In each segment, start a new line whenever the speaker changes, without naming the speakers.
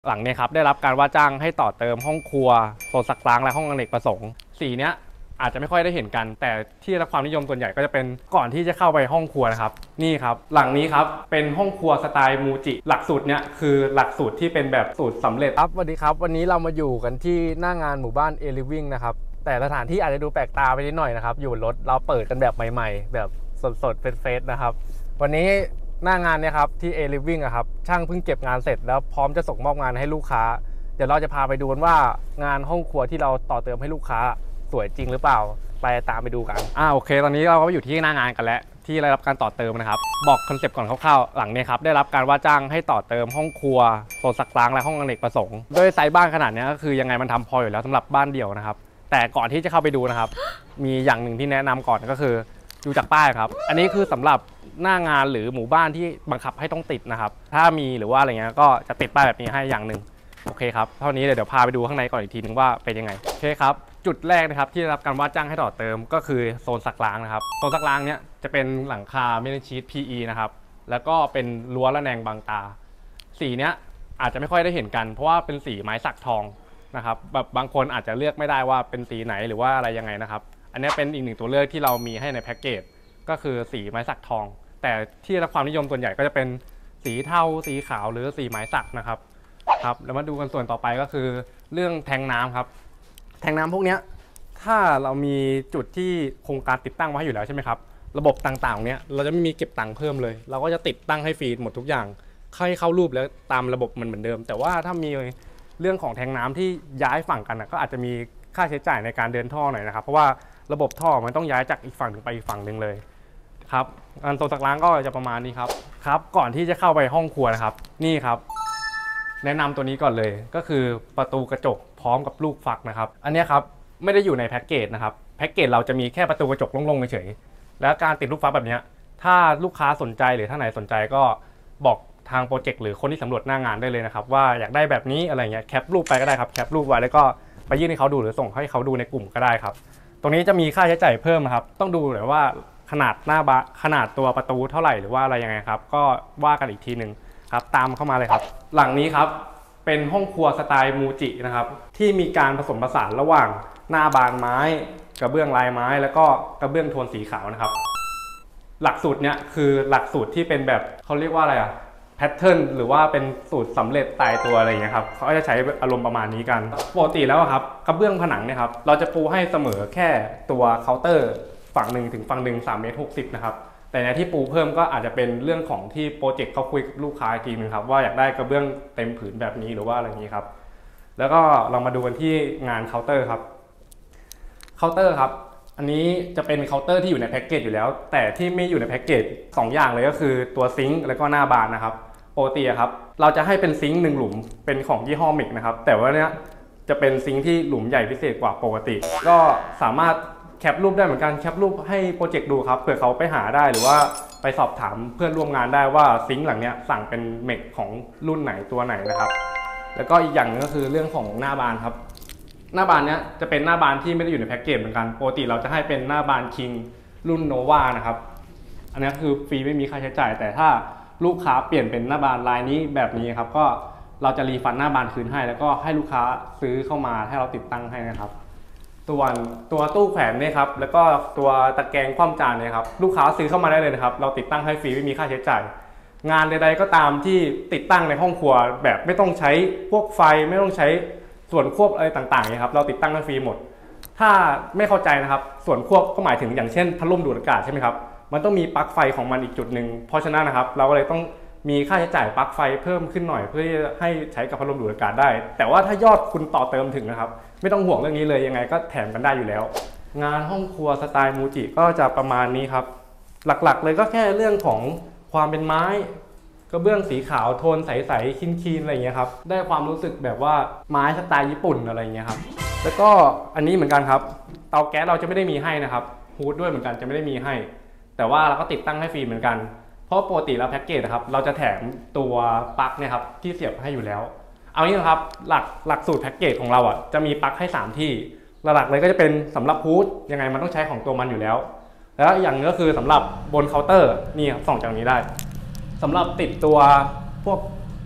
หลังเนี่ยครับได้รับการว่าจ้างให้ต่อเติมห้องครัวโซนซักล้างและห้องอเนกประสงค์สีเนี้ยอาจจะไม่ค่อยได้เห็นกันแต่ที่ได้รับความนิยมส่วนใหญ่ก็จะเป็นก่อนที่จะเข้าไปห้องครัวนะครับนี่ครับหลังนี้ครับเป็นห้องครัวสไตล์มูจิหลักสูตรเนี้ยคือหลักสูตรที่เป็นแบบสูตรสำเร็จครับสวัสดีครับวันนี้เรามาอยู่กันที่หน้างานหมู่บ้านA-Livingนะครับแต่สถานที่อาจจะดูแปลกตาไปนิดหน่อยนะครับอยู่รถเราเปิดกันแบบใหม่ๆแบบสดๆเฟสๆนะครับวันนี้หน้างานเนี่ยครับที่ A-Living อะครับช่างเพิ่งเก็บงานเสร็จแล้วพร้อมจะส่งมอบงานให้ลูกค้าเดี๋ยวเราจะพาไปดูกันว่างานห้องครัวที่เราต่อเติมให้ลูกค้าสวยจริงหรือเปล่าไปตามไปดูกันโอเคตอนนี้เราก็อยู่ที่หน้างานกันแล้วที่ได้รับการต่อเติมนะครับบอกคอนเซปต์ก่อนคร่าวๆหลังนี้ครับได้รับการว่าจ้างให้ต่อเติมห้องครัวโซนซักล้างและห้องอเนกประสงค์โดยไซส์บ้านขนาดนี้ก็คือยังไงมันทำพออยู่แล้วสำหรับบ้านเดี่ยวนะครับแต่ก่อนที่จะเข้าไปดูนะครับมีอย่างหนึ่งที่แนะนำก่อนก็คือดูจากป้ายครับอันนี้คือสำหรับหน้างานหรือหมู่บ้านที่บังคับให้ต้องติดนะครับถ้ามีหรือว่าอะไรเงี้ยก็จะติดป้ายแบบนี้ให้อย่างหนึ่งโอเคครับเท่านี้เดี๋ยวพาไปดูข้างในก่อนอีกทีนึงว่าเป็นยังไงโอเคครับจุดแรกนะครับที่ได้รับการว่าจ้างให้ต่อเติมก็คือโซนซักล้างนะครับโซนซักล้างเนี้ยจะเป็นหลังคาเมทัลชีท PE นะครับแล้วก็เป็นรั้วระแนงบางตาสีเนี้ยอาจจะไม่ค่อยได้เห็นกันเพราะว่าเป็นสีไม้สักทองนะครับแบบบางคนอาจจะเลือกไม่ได้ว่าเป็นสีไหนหรือว่าอะไรยังไงนะครับอันนี้เป็นอีกหนึ่งตัวเลือกที่เรามีให้ในแพ็กเกจก็คือสีไม้สักทองแต่ที่ได้รับความนิยมส่วนใหญ่ก็จะเป็นสีเทาสีขาวหรือสีไม้สักนะครับแล้วมาดูกันส่วนต่อไปก็คือเรื่องแทงน้ำครับแทงน้ำพวกนี้ถ้าเรามีจุดที่โครงการติดตั้งไว้อยู่แล้วใช่ไหมครับระบบต่างๆเนี้ยเราจะไม่มีเก็บตังค์เพิ่มเลยเราก็จะติดตั้งให้ฟรีหมดทุกอย่างเข้ารูปแล้วตามระบบมันเหมือนเดิมแต่ว่าถ้ามีเรื่องของแทงน้ำที่ย้ายฝั่งกันก็อาจจะมีค่าใช้จ่ายในการเดินท่อหน่อยนะครับเพราะว่าระบบท่อมันต้องย้ายจากอีกฝั่งหนึ่งไปอีกฝั่งหนึ่งเลยครับโซนซักล้างก็จะประมาณนี้ครับก่อนที่จะเข้าไปห้องครัวนะครับนี่ครับแนะนำตัวนี้ก่อนเลยก็คือประตูกระจกพร้อมกับลูกฟักนะครับอันนี้ครับไม่ได้อยู่ในแพ็กเกจนะครับแพ็กเกจเราจะมีแค่ประตูกระจกโล่งๆเฉยๆแล้วการติดลูกฟักแบบนี้ถ้าลูกค้าสนใจหรือท่านไหนสนใจก็บอกทางโปรเจกต์หรือคนที่สำรวจหน้างานได้เลยนะครับว่าอยากได้แบบนี้อะไรเงี้ยแคปรูปไปก็ได้ครับแคปรูปไว้แล้วก็ไปยื่นให้เขาดูหรือส่งให้เขาดูในกลุ่มก็ได้ครับตรงนี้จะมีค่าใช้จ่ายเพิ่มครับต้องดูเลยว่าขนาดหน้าบานขนาดตัวประตูเท่าไหร่หรือว่าอะไรยังไงครับก็ว่ากันอีกทีหนึ่งครับตามเข้ามาเลยครับหลังนี้ครับเป็นห้องครัวสไตล์มูจินะครับที่มีการผสมผสานระหว่างหน้าบานไม้กระเบื้องลายไม้แล้วก็กระเบื้องโทนสีขาวนะครับหลักสูตรเนี้ยคือหลักสูตรที่เป็นแบบเขาเรียกว่าอะไรแพทเทิร์นหรือว่าเป็นสูตรสำเร็จตายตัวอะไรอย่างเงี้ยครับเขาจะใช้อารมณ์ประมาณนี้กันปกติแล้วครับกระเบื้องผนังเนี่ยครับเราจะปูให้เสมอแค่ตัวเคาน์เตอร์ฝั่งหนึ่งถึงฝั่งหนึ่ง3.60 เมตรนะครับแต่ในที่ปูเพิ่มก็อาจจะเป็นเรื่องของที่โปรเจกต์เขาคุยกับลูกค้าอีกทีนึงครับว่าอยากได้กระเบื้องเต็มผืนแบบนี้หรือว่าอะไรอย่างนี้ครับแล้วก็เรามาดูกันที่งานเคาน์เตอร์ครับเคาน์เตอร์ครับอันนี้จะเป็นเคาน์เตอร์ที่อยู่ในแพ็กเกจอยู่แล้วแต่ที่ไม่อยู่ในแพ็กเกจ2อย่างเลยก็คือตัวซิงค์แล้วก็หน้าบานนะครับปกติครับเราจะให้เป็นซิงค์1หลุมเป็นของยี่ห้อมิกนะครับแต่ว่าเนี้ยจะเป็นซิงค์ที่หลุมใหญ่พิเศษกว่าปกติก็สามารถแคปรูปได้เหมือนกันแคปรูปให้โปรเจกต์ดูครับเผื่อเขาไปหาได้หรือว่าไปสอบถามเพื่อนร่วมงานได้ว่าซิงค์หลังเนี้ยสั่งเป็นเมกของรุ่นไหนตัวไหนนะครับแล้วก็อีกอย่างนึงก็คือเรื่องของหน้าบานครับหน้าบานเนี้ยจะเป็นหน้าบานที่ไม่ได้อยู่ในแพ็กเกจเหมือนกันปกติเราจะให้เป็นหน้าบานคิงรุ่นโนวานะครับอันนี้คือฟรีไม่มีค่าใช้จ่ายแต่ถ้าลูกค้าเปลี่ยนเป็นหน้าบานลายนี้แบบนี้ครับก็เราจะรีฟันหน้าบานคืนให้แล้วก็ให้ลูกค้าซื้อเข้ามาให้เราติดตั้งให้นะครับส่วนตัวตู้แขวนเนี่ยครับแล้วก็ตัวตะแกรงคว่ำจานเนี่ยครับลูกค้าซื้อเข้ามาได้เลยนะครับเราติดตั้งให้ฟรีไม่มีค่าใช้จ่ายงานใดๆก็ตามที่ติดตั้งในห้องครัวแบบไม่ต้องใช้พวกไฟไม่ต้องใช้ส่วนควบอะไรต่างๆเนี่ยครับเราติดตั้งให้ฟรีหมดถ้าไม่เข้าใจนะครับส่วนควบก็หมายถึงอย่างเช่นพัดลมดูดอากาศใช่ไหมครับมันต้องมีปลั๊กไฟของมันอีกจุดหนึ่งเพราะฉะนั้นนะครับเราก็เลยต้องมีค่าใช้จ่ายปลั๊กไฟเพิ่มขึ้นหน่อยเพื่อให้ใช้กับพัดลมดูดอากาศได้แต่ว่าถ้ายอดคุณต่อเติมถึงนะครับไม่ต้องห่วงเรื่องนี้เลยยังไงก็แถมกันได้อยู่แล้วงานห้องครัวสไตล์มูจิก็จะประมาณนี้ครับหลักๆเลยก็แค่เรื่องของความเป็นไม้กระเบื้องสีขาวโทนใสๆคีนๆอะไรอย่างเงี้ยครับได้ความรู้สึกแบบว่าไม้สไตล์ญี่ปุ่นอะไรอย่างเงี้ยครับแล้วก็อันนี้เหมือนกันครับเตาแก๊สเราจะไม่ได้มีให้นะครับฮูดด้วยเหมือนกันจะไม่ได้มีให้แต่ว่าเราก็ติดตั้งให้ฟรีเหมือนกันเพราะปกติแล้วแพ็กเกจครับเราจะแถมตัวปลั๊กเนี่ยครับที่เสียบให้อยู่แล้วเอางี้นะครับหลักสูตรแพ็กเกจของเราจะมีปลั๊กให้3ที่หลักๆเลยก็จะเป็นสำหรับฮูดยังไงมันต้องใช้ของตัวมันอยู่แล้วแล้วอย่างนึงก็คือสำหรับบนเคาน์เตอร์นี่ครับส่องจากนี้ได้สำหรับติดตัวพวก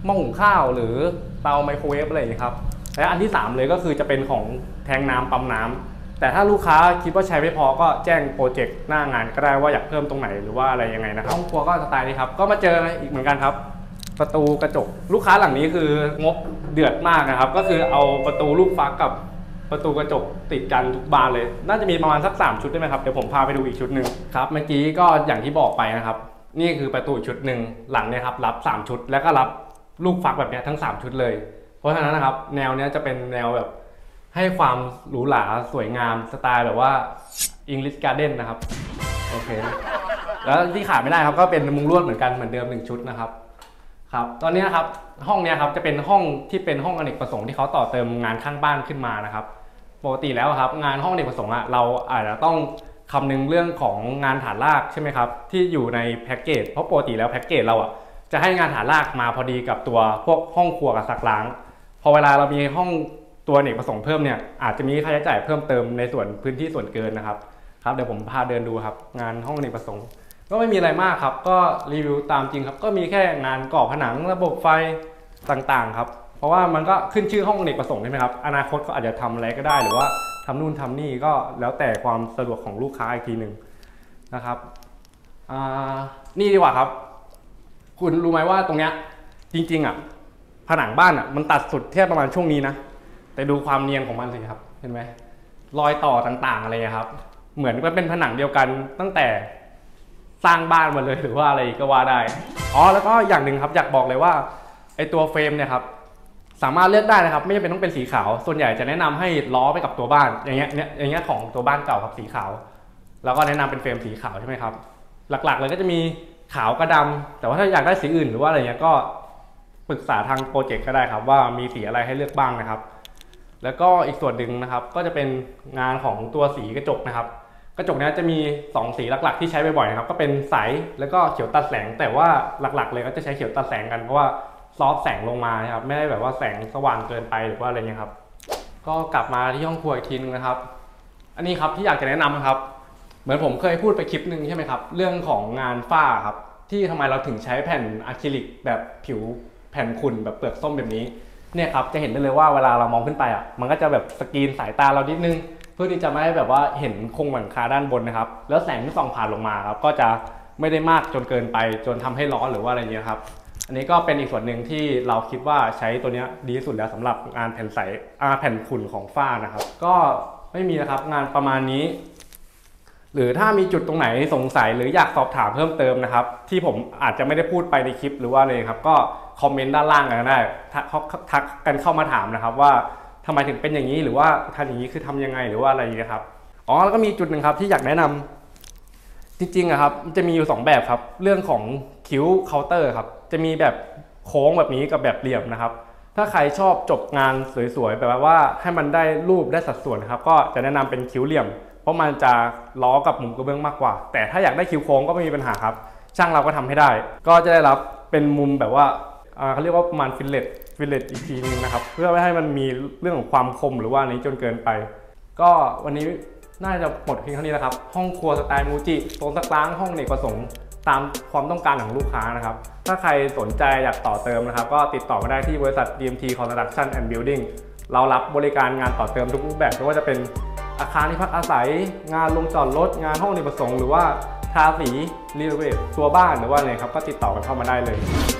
หม้อหุงข้าวหรือเตาไมโครเวฟอะไรอย่างนี้ครับและอันที่3เลยก็คือจะเป็นของแทงน้ำปั๊มน้ำแต่ถ้าลูกค้าคิดว่าใช้ไม่พอก็แจ้งโปรเจกต์หน้างานก็ได้ว่าอยากเพิ่มตรงไหนหรือว่าอะไรยังไงนะครับห้องครัวก็สไตล์นี้ครับก็มาเจออีกเหมือนกันครับประตูกระจกลูกค้าหลังนี้คืองบเดือดมากนะครับก็คือเอาประตูลูกฟักกับประตูกระจกติดกันทุกบานเลยน่าจะมีประมาณสัก3ชุดได้ไหมครับเดี๋ยวผมพาไปดูอีกชุดหนึ่งครับเมื่อกี้ก็อย่างที่บอกไปนะครับนี่คือประตูชุดหนึ่งหลังเนี่ยครับรับ3ชุดแล้วก็รับลูกฟักแบบนี้ทั้ง3ชุดเลยเพราะฉะนั้นนะครับแนวนี้จะเป็นแนวแบบให้ความหรูหราสวยงามสไตล์แบบว่า English Garden นะครับโอเคแล้วที่ขาดไม่ได้ครับก็เป็นมุ้งลวดเหมือนกันเหมือนเดิม1ชุดนะครับครับตอนนี้นะครับห้องนี้ครับจะเป็นห้องที่เป็นห้องอเนกประสงค์ที่เขาต่อเติมงานข้างบ้านขึ้นมานะครับปกติแล้วครับงานห้องอเนกประสงค์เราอาจจะต้องคำนึงเรื่องของงานฐานรากใช่ไหมครับที่อยู่ในแพ็กเกจเพราะปกติแล้วแพ็กเกจเราจะให้งานฐานรากมาพอดีกับตัวพวกห้องครัวกับซักล้างพอเวลาเรามีห้องตัวอเนกประสงค์เพิ่มเนี่ยอาจจะมีค่าใช้จ่ายเพิ่มเติมในส่วนพื้นที่ส่วนเกินนะครับเดี๋ยวผมพาเดินดูครับงานห้องอเนกประสงค์ก็ไม่มีอะไรมากครับก็รีวิวตามจริงครับก็มีแค่งานก่อผนังระบบไฟต่างๆครับเพราะว่ามันก็ขึ้นชื่อห้องอเนกประสงค์ใช่ไหมครับอนาคตก็อาจจะทำอะไรก็ได้หรือว่าทำนู่นทำนี่ก็แล้วแต่ความสะดวกของลูกค้าอีกทีหนึ่งนะครับนี่ดีกว่าครับคุณรู้ไหมว่าตรงเนี้ยจริงๆผนังบ้านมันตัดสุดแค่ประมาณช่วงนี้นะแต่ดูความเนียนของมันสิครับเห็นไหมรอยต่อต่างๆอะไรครับเหมือนมันเป็นผนังเดียวกันตั้งแต่สร้างบ้านมาเลยหรือว่าอะไรก็ว่าได้แล้วก็อย่างหนึ่งครับอยากบอกเลยว่าไอตัวเฟรมเนี่ยครับสามารถเลือกได้นะครับไม่จำเป็นต้องเป็นสีขาวส่วนใหญ่จะแนะนำให้ล้อไปกับตัวบ้านอย่างเงี้ยของตัวบ้านเก่าครับสีขาวแล้วก็แนะนำเป็นเฟรมสีขาวใช่ไหมครับหลักๆเลยก็จะมีขาวกับดำแต่ว่าถ้าอยากได้สีอื่นหรือว่าอะไรเงี้ยก็ปรึกษาทางโปรเจกต์ก็ได้ครับว่ามีสีอะไรให้เลือกบ้างนะครับแล้วก็อีกส่วนหนึ่งนะครับก็จะเป็นงานของตัวสีกระจกนะครับกระจกนี้จะมี2สีหลักๆที่ใช้บ่อยๆนะครับก็เป็นใสแล้วก็เขียวตัดแสงแต่ว่าหลักๆเลยก็จะใช้เขียวตัดแสงกันเพราะว่าซอฟแสงลงมานะครับไม่ได้แบบว่าแสงสว่างเกินไปหรือว่าอะไรเงี้ยครับก็กลับมาที่ห้องครัวอีกทีนึงนะครับอันนี้ครับที่อยากจะแนะนำครับเหมือนผมเคยพูดไปคลิปหนึ่งใช่ไหมครับเรื่องของงานฝ้าครับที่ทำไมเราถึงใช้แผ่นอะคริลิกแบบผิวแผ่นขุ่นแบบเปลือกส้มแบบนี้เนี่ยครับจะเห็นได้เลยว่าเวลาเรามองขึ้นไปมันก็จะแบบสกรีนสายตาเรานิดนึงเพื่อที่จะไม่ให้แบบว่าเห็นโครงหลังคาด้านบนนะครับแล้วแสงที่ส่องผ่านลงมาครับก็จะไม่ได้มากจนเกินไปจนทำให้ร้อนหรือว่าอะไรเงี้ยครับอันนี้ก็เป็นอีกส่วนหนึ่งที่เราคิดว่าใช้ตัวนี้ดีที่สุดแล้วสำหรับงานแผ่นใสแผ่นขุ่นของฝ้านะครับก็ไม่มีนะครับงานประมาณนี้หรือถ้ามีจุดตรงไหนสงสัยหรืออยากสอบถามเพิ่มเติมนะครับที่ผมอาจจะไม่ได้พูดไปในคลิปหรือว่าเลยครับก็คอมเมนต์ด้านล่างกันได้ทักกันเข้ามาถามนะครับว่าทำไมถึงเป็นอย่างนี้หรือว่าทำอย่างนี้คือทำยังไงหรือว่าอะไรอย่างนี้ครับแล้วก็มีจุดหนึ่งครับที่อยากแนะนำจริงๆครับมันจะมีอยู่2แบบครับเรื่องของคิ้วเคาน์เตอร์ครับจะมีแบบโค้งแบบนี้กับแบบเหลี่ยมนะครับถ้าใครชอบจบงานสวยๆแบบว่าให้มันได้รูปได้สัดส่วนครับก็จะแนะนำเป็นคิ้วเหลี่ยมเพราะมันจะล้อกับมุมกระเบื้องมากกว่าแต่ถ้าอยากได้คิ้วโค้งก็ไม่มีปัญหาครับช่างเราก็ทำให้ได้ก็จะได้รับเป็นมุมแบบว่าเขาเรียกว่าประมาณฟิลเลตอีกทีนึงนะครับเพื่อไม่ให้มันมีเรื่องของความคมหรือว่านี้จนเกินไปก็วันนี้น่าจะหมดเพียงเท่านี้แล้วครับห้องครัวสไตล์มูจิโซนซักล้างห้องอเนกประสงค์ตามความต้องการของลูกค้านะครับถ้าใครสนใจอยากต่อเติมนะครับก็ติดต่อมาได้ที่บริษัท DMT Construction and Building เรารับบริการงานต่อเติมทุกรูปแบบไม่ว่าจะเป็นอาคารที่พักอาศัยงานลงจอดรถงานห้องอเนกประสงค์หรือว่าทาสีรีโนเวทตัวบ้านหรือว่าอะไรครับก็ติดต่อกันเข้ามาได้เลย